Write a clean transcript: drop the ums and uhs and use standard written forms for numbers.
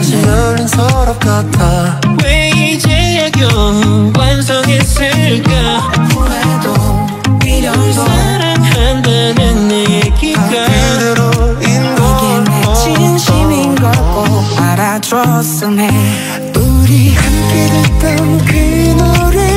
다시 열린 서랍 같아. 왜 이제야 겨우 완성했을까. 후회도 미련도 사랑한다는 내 얘기가 그대로인 걸. 이게 내 진심인 걸 꼭 알아줬으면 해. 우리 함께 듣던 그 노래